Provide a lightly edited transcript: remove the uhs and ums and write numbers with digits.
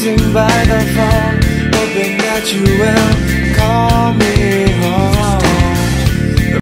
waiting by the phone, hoping that you will call me